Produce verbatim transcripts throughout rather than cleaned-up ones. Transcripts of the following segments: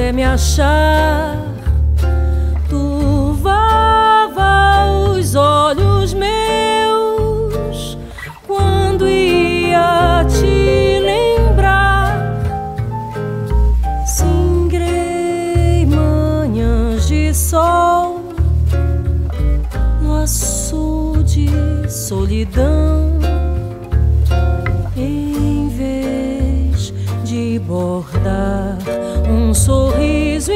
até me achar. Turvava os olhos meus quando ia te lembrar. Singrei manhãs de sol no açude, solidão, em vez de bordar um sorriso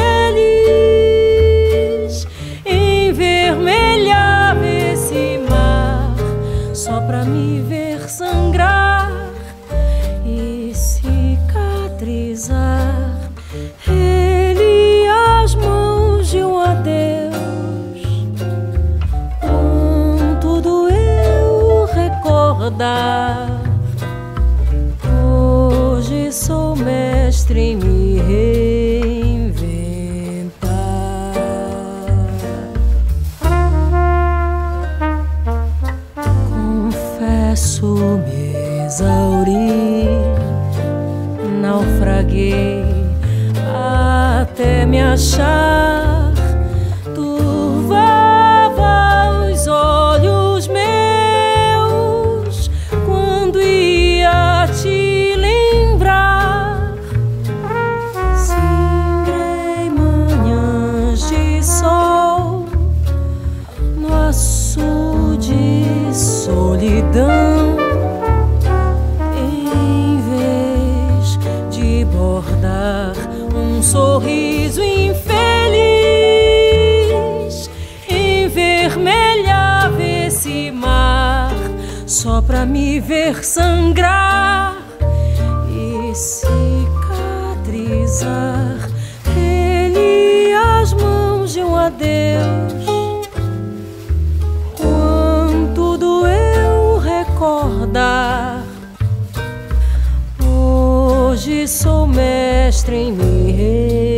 infeliz, envermelhava esse mar só pra me ver sangrar e cicatrizar. Ele as mãos de um adeus, quanto doeu recordar. Hoje sou mestre em me reinventar. Confesso, me exauri, naufraguei até me achar. Turvava os olhos meus quando ia te lembrar. Singrei manhãs de sol no açude, solidão, em vez de bordar um sorriso infeliz, envermelhava esse mar só pra me ver sangrar e cicatrizar. Ele as mãos de um adeus, quanto doeu recordar. Hoje sou mestre em me